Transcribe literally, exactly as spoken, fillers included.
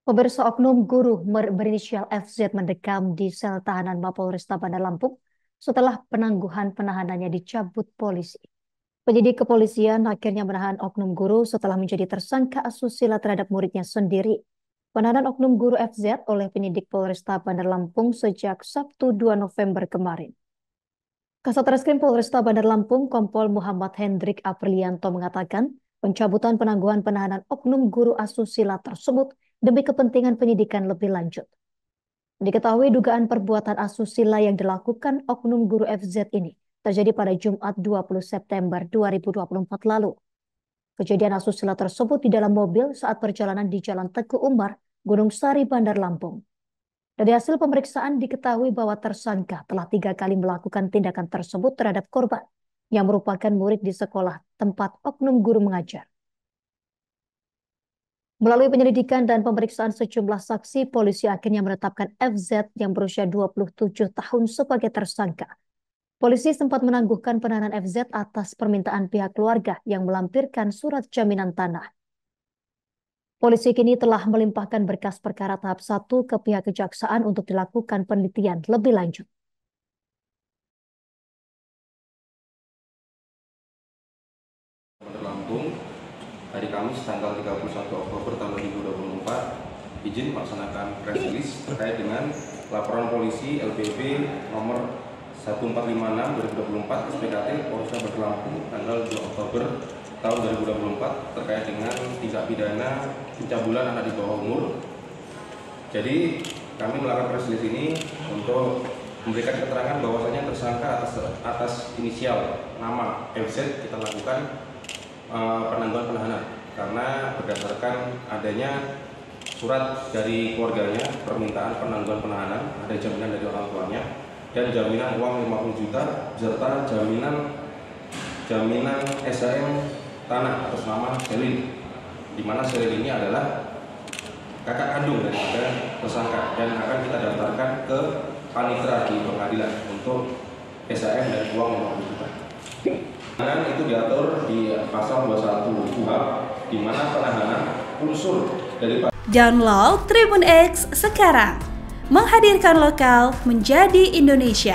Pemirsa, oknum guru ber- berinisial F Z mendekam di sel tahanan Mapolresta Bandar Lampung setelah penangguhan penahanannya dicabut polisi. Penyidik kepolisian akhirnya menahan oknum guru setelah menjadi tersangka asusila terhadap muridnya sendiri. Penahanan oknum guru F Z oleh penyidik Polresta Bandar Lampung sejak Sabtu dua November kemarin. Kasat Reskrim Polresta Bandar Lampung Kompol Muhammad Hendrik Aprilianto mengatakan pencabutan penangguhan penahanan oknum guru asusila tersebut demi kepentingan penyidikan lebih lanjut. Diketahui dugaan perbuatan asusila yang dilakukan oknum guru F Z ini terjadi pada Jumat dua puluh September dua ribu dua puluh empat lalu. Kejadian asusila tersebut di dalam mobil saat perjalanan di Jalan Teguh Umar, Gunung Sari, Bandar Lampung. Dari hasil pemeriksaan diketahui bahwa tersangka telah tiga kali melakukan tindakan tersebut terhadap korban yang merupakan murid di sekolah tempat oknum guru mengajar. Melalui penyelidikan dan pemeriksaan sejumlah saksi, polisi akhirnya menetapkan F Z yang berusia dua puluh tujuh tahun sebagai tersangka. Polisi sempat menangguhkan penahanan F Z atas permintaan pihak keluarga yang melampirkan surat jaminan tanah. Polisi kini telah melimpahkan berkas perkara tahap satu ke pihak kejaksaan untuk dilakukan penelitian lebih lanjut. Bandar Lampung, hari Kamis tanggal tiga puluh satu Oktober tahun dua ribu dua puluh empat, izin melaksanakan press release terkait dengan laporan polisi L P B nomor satu empat lima enam dua ribu dua puluh empat S P K T Polresta Bandar Lampung tanggal dua Oktober tahun dua ribu dua puluh empat terkait dengan tindak pidana pencabulan anak di bawah umur. Jadi kami melakukan press release ini untuk memberikan keterangan bahwasanya tersangka atas atas inisial nama F Z kita lakukan uh, penangguhan penahanan karena berdasarkan adanya surat dari keluarganya permintaan penangguhan penahanan, ada jaminan dari orang tuanya dan jaminan uang lima puluh juta beserta jaminan jaminan S H M tanah atas nama Selin, di mana Selin ini adalah kakak kandung daripada tersangka dan akan kita daftarkan ke panitera di pengadilan untuk S H M dan uang lima puluh juta. Penahanan itu diatur di pasal dua puluh satu U H, di mana penahanan unsur dari Download Tribun X sekarang, menghadirkan lokal menjadi Indonesia.